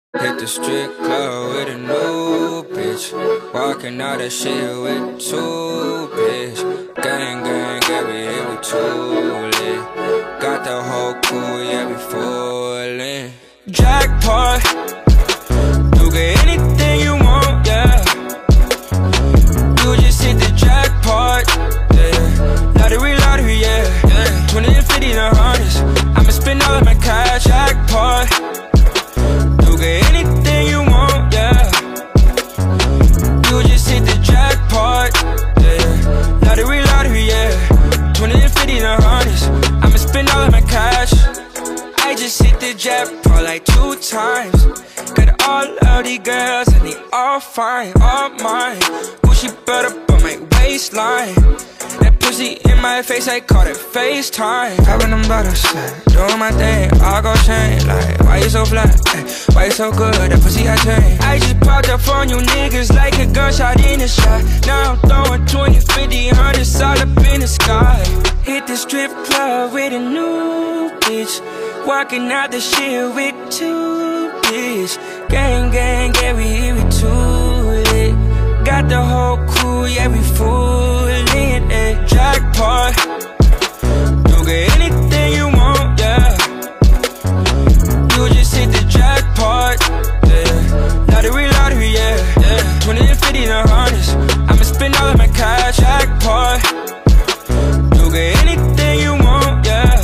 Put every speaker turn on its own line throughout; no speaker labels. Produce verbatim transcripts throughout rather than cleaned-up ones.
Hit the strip club with a new bitch. Walking out that shit with two bitch. Gang, gang, yeah, we here with two lit. Got the whole crew, yeah, we fullin'. Jackpot. You get anything you want, yeah. You just hit the jackpot, yeah. Lottery, lottery, yeah, yeah. Twenty and fifty and hundreds. I'ma spend all of my cash. Jackpot. You get anything you want, yeah. You just hit the jackpot, yeah. Lottery, lottery, yeah. Twenty and fifty and hundreds. I'ma spend all of my cash. I just hit the jackpot like two times. Got all of these girls and they all fine, all mine. Gucci belt up on my waistline. That pussy in my face, I call it FaceTime. Poppin' them bottles, doing my thing, all go change. Like, why you so flat? Why you so good? That pussy I change. I just popped up on you niggas like a gunshot in the shot. Now I'm throwing twenty, fifty, hundreds all up in the sky. Hit the strip club with a new bitch. Walking out the shit with two bitch. Gang, gang, yeah, we here with two lit. Got the whole crew, yeah, we fullin', eh. Jackpot. You get anything you want, yeah. You just hit the jackpot, yeah. Lottery, lottery, yeah, yeah. Twenty and fifty and hundreds. I'ma spend all of my cash. Jackpot. You get anything you want, yeah.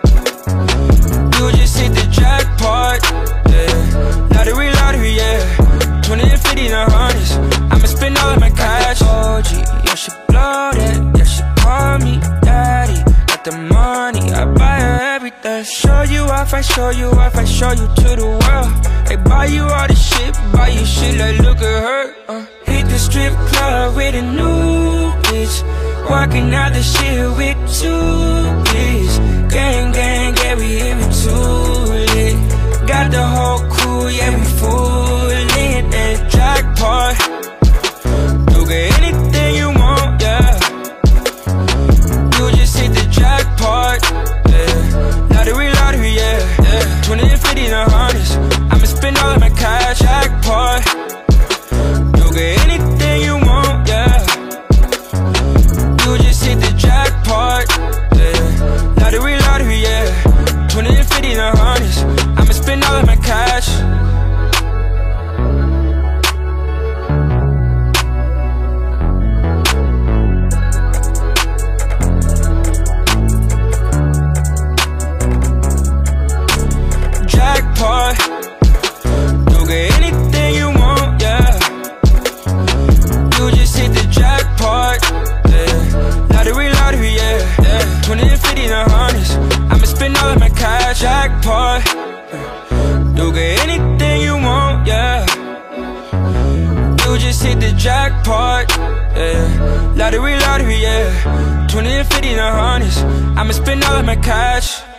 You just hit the jackpot, yeah. Lottery, lottery, yeah. Twenty and fifty and hundreds. I'ma spend all of my cash. O G, yeah, she blow that, yeah, she call me daddy. Got the money, I buy her everything. Show you off, I show you off, I show you to the world. I buy you all the shit, buy you shit like look at her, uh. Hit the strip club with a new bitch. Walking out the shit with two bitch. Gang, gang, yeah, we here with two lit. Got the whole crew, yeah, we fullin', eh. Jackpot. You get anything you want, yeah. You just hit the jackpot, yeah. Lottery, lottery, yeah, yeah. Twenty and fifty and hundreds. I'ma spend all of my cash. Jackpot. You get anything you want, yeah. You just hit the jackpot, yeah. Lottery, lottery, yeah. Twenty and fifty and hundreds. I'ma spend all of my cash. Jackpot. You get anything you want, yeah. You just hit the jackpot, yeah. Lottery, lottery, yeah, yeah. Twenty and fifty and hundreds. I'ma spend all of my cash. Jackpot. You get anything you want, yeah. You just hit the jackpot, yeah. Lottery, lottery, yeah. Twenty and fifty and hundreds. I'ma spend all of my cash.